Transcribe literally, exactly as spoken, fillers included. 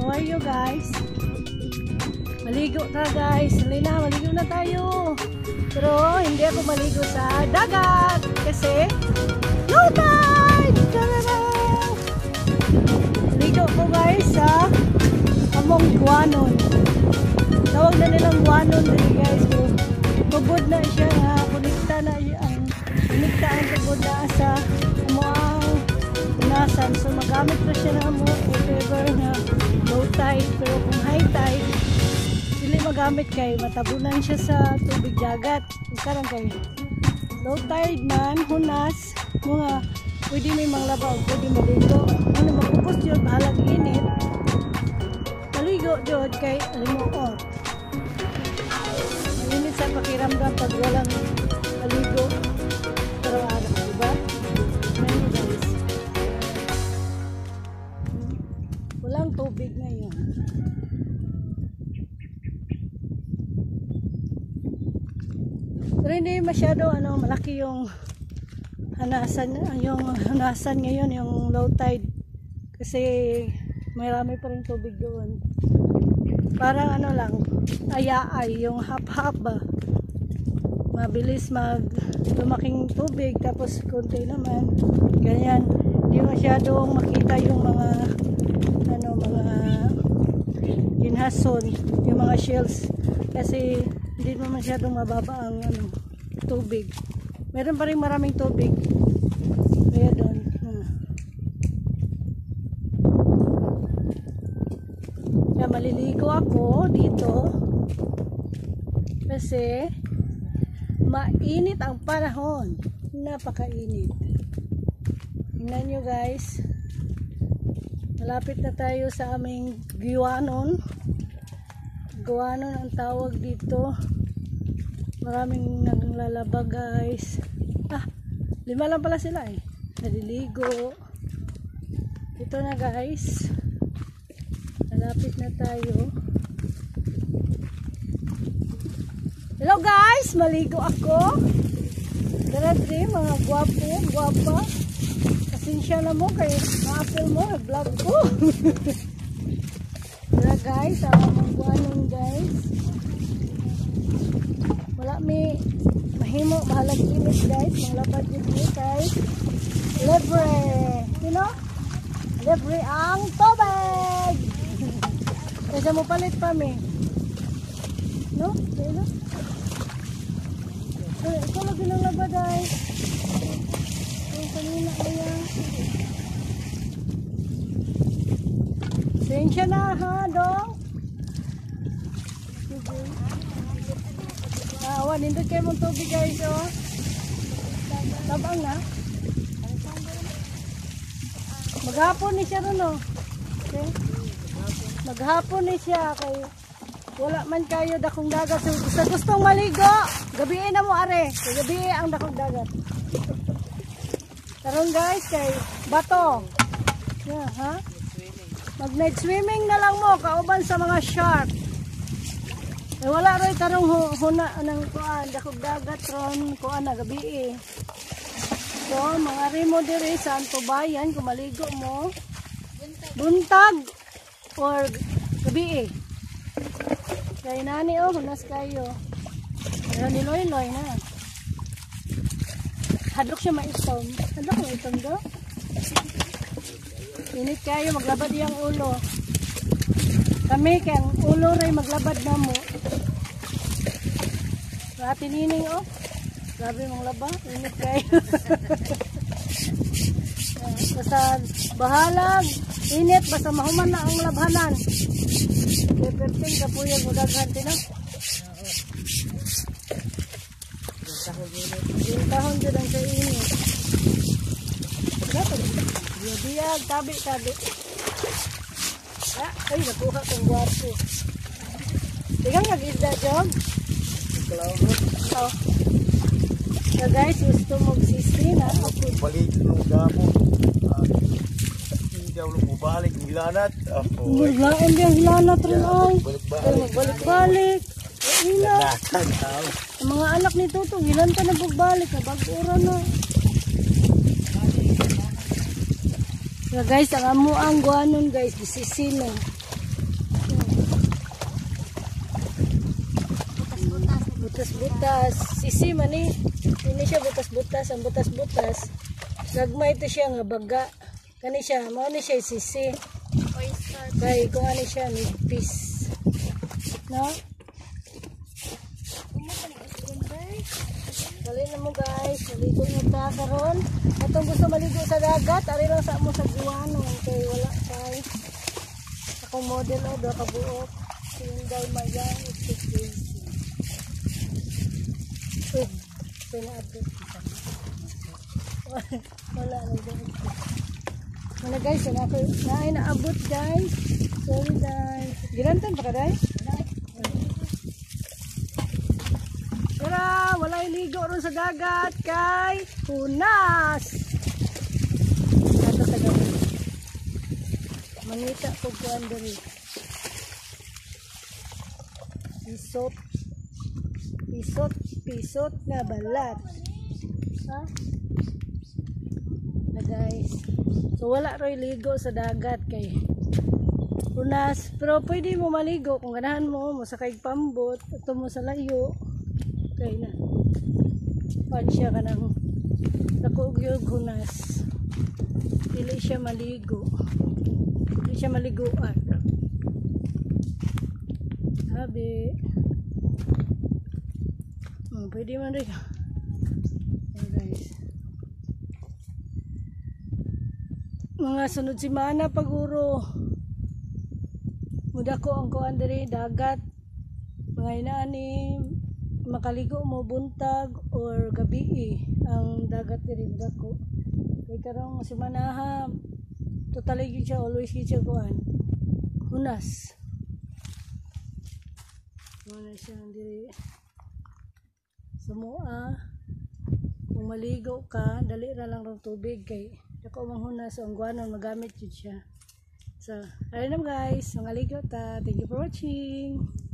How are you guys? Maligo na guys. Halina, maligo na tayo. Pero hindi ako maligo sa dagat kasi low tide! Maligo ko guys sa among guanon. Tawag na nilang guanon din guys. So, tubod na siya nga. Kunikta na siya. Kunikta ang tubod na sa amuang unasan. So magamit ko siya na mo if ever na low tide. Pero kung high tide, hindi magamit kay matabunan siya sa tubig dagat. Karang kay low tide man, hunas, mga pwede may manglabaw, pwede maligo. Ano mapupos yun, bahalag init. Maligo yun kay alimuot. Mainit sa pakiramdam pag walang maligo. Pero araw, diba? Ngayon guys. Walang tubig ngayon. Pero hindi masyado ano, malaki yung hanasan, yung hanasan ngayon, yung low tide. Kasi marami pa rin tubig doon. Parang ano lang, ayaay, yung hap-hap ba. Mabilis mag lumaking tubig, tapos konti naman. Ganyan. Hindi masyadong makita yung mga ano, mga ginhason, yung mga shells. Kasi hindi mo masyadong mababa ang ano, tubig. Meron pa rin maraming tubig. Kaya doon. Hmm. Kaya maliligo ako dito. Kasi mainit ang panahon. Napakainit. Tingnan nyo guys. Malapit na tayo sa aming guanon. Guanon ang tawag dito. Maraming naglalaba guys. Ah, lima lang pala sila eh. Naliligo. Ito na guys. Malapit na tayo. Hello guys, maligo ako. Grabe, mga gwapo, gwapa. Pasensya na mo kay ma-apple mo, vlog ko. Wala guys, ang mga guanon guys. Wala may mahimo, mahalag init guys. Malapad yun guys. Libre. You know? Libre ang tubig. Kasi mo palit pa mi. No? You know? So, ikaw lagi ng laba guys. Ang kanina kaya. Sensya na ha, dong. Awan, hindi kayo mong tubig guys, oh. Tabang na. Maghapon ni siya rin, oh. Okay? Maghapon ni siya. Kay wala man kayo dakong dagat. So, sa gustong maligo, gabiin na mo are. Kay gabiin ang dakong dagat. Karon guys, kay bato. Yeah, ha? Mag night swimming na lang mo, kauban sa mga shark. Eh, wala rin karong huna ng kuan, dakog dagat ron, kuan na gabi eh. So, mga rimo diri sa Antubayan, kung maligo mo, buntag or gabi eh. Kaya nani oh, hunas kayo. Pero niloy-loy na. Hadlok siya maitom. Hadlok maitom do? Init kayo, maglabad yung ulo. Kami kaya ang ulo rin maglabad na mo. Sa atin nining oh. Grabe mong laba. Init kayo. Basta bahalag. Init. Basta mahuman na ang labhanan. Kaya perting kapuyag mo daghanti na. Bintahon dyan ang sa init. Dapat. Biyag, tabi, tabi. Ah, ay, nakuha kong guwapo. Tigang nag-isda, Jom? Oh. So guys, gusto mag-sisi na. Balik ng damo. Hindi daw mo balik, hilanat. Maglaan din, hilanat rin ay. Balik-balik. Hila. Ang mga anak ni Tuto, hilan ka na pagbalik. Nabag-ura na. So guys, ang amo ang guanon guys, disisino. butas-butas. Butas-butas. Sisi man eh. Hindi siya butas-butas. Ang butas-butas. Gagmay ito siya nga baga. Kani siya. Mao ni siya sisi. Oyster. Kaya kung ano siya. Nipis. No? Dali na mo guys. Maligo na ta karon. Atong gusto maligo sa dagat. Ari lang sa mo sa guwanon. Kaya wala kay. Akong model o. Doon kabuok. Sinday Mayang. It's crazy. Uy, pina-update kita. Wala na dito. Wala guys, na ako na ay naabot guys. Sorry guys. Girantan pa ka guys? Tara, wala iligo ron sa dagat kay Hunas. Ato sa gabi. Mangita ko kuan diri. Isot. Pisot, pisot na balat. Ha? Na guys. So wala ro ligo sa dagat kay Hunas, pero pwede mo maligo kung ganahan mo, mo sa kay pambot, ato mo sa layo. Kay na. Pan siya kanang dako gyud Hunas. Dili siya maligo. Dili siya maliguan. Sabi oh, pwede man rin. Ayan guys. Mga sunod simana paguro. Muda ko ang kuan diri dagat. Mga inaani makaligo mo buntag or gabi eh, ang dagat diri dako. Kay karong simana ha. Totally gyud siya always gyud siya kuan. Hunas. Wala siya diri. Sumua, kung maligo ka, dali ra lang ng tubig kay dako manghunas so ang guwanon magamit yun siya. So, ayun na guys, mga ligo ta. Thank you for watching.